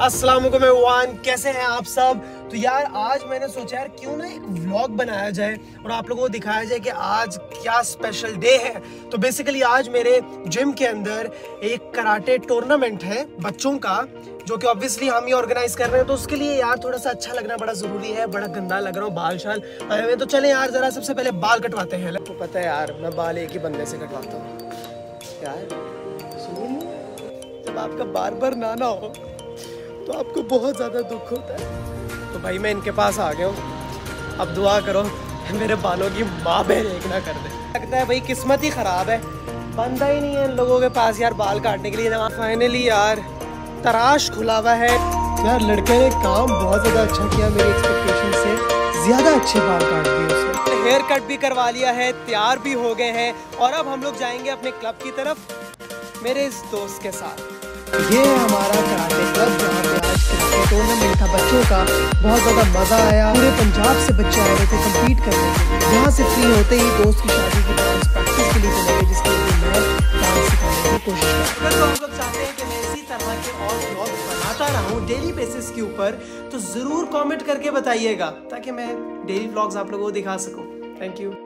अस्सलाम वालेकुम एवरीवन, कैसे हैं आप सब। तो यार आज मैंने सोचा यार क्यों ना एक व्लॉग बनाया जाए और आप लोगों को दिखाया जाए कि आज क्या स्पेशल डे है। तो बेसिकली आज मेरे जिम के अंदर एक कराटे टूर्नामेंट है बच्चों का, जो कि ऑब्वियसली हम ही ऑर्गेनाइज कर रहे हैं। तो उसके लिए यार थोड़ा सा अच्छा लगना बड़ा जरूरी है। बड़ा गंदा लग रहा हूँ, बाल शाल आए हुए। तो चले यार जरा सबसे पहले बाल कटवाते हैं। आपको पता है यार मैं बाल एक ही बंदे से कटवाता हूँ यार। सुनिए, जब आपका बार बार नाना हो तो आपको बहुत ज़्यादा दुख होता है। तो भाई मैं इनके पास आ गया हूँ, अब दुआ करो मेरे बालों की माँ बहन एक ना कर दे। लगता है भाई किस्मत ही ख़राब है, बंदा ही नहीं है इन लोगों के पास यार बाल काटने के लिए। फाइनली यार तराश खुला हुआ है यार। लड़के ने काम बहुत ज़्यादा अच्छा किया, मेरी एक्सपेक्टेशन से ज़्यादा अच्छे बाल काट दिए उसने। हेयर कट भी करवा लिया है, तैयार भी हो गए हैं और अब हम लोग जाएंगे अपने क्लब की तरफ मेरे इस दोस्त के साथ। ये है हमारा कराटे क्लब, जहाँ पे आज कराटे टूर्नामेंट था बच्चों का। बहुत ज़्यादा मज़ा आया, पूरे पंजाब से बच्चे आए हुए थे कम्पीट करने के लिए। यहाँ से फ्री होते ही दोस्त की शादी की डांस प्रैक्टिस के लिए चले गए, जिसके लिए मैं डांस सिखाने की कोशिश कर रहा हूँ। तो हम लोग चाहते हैं कि मैं इसी तरह के और व्लॉग्स बनाता रहूँ डेली बेसिस के ऊपर। तो ज़रूर कॉमेंट करके बताइएगा ताकि मैं डेली व्लॉग्स आप लोगों को दिखा सकूँ। Thank you.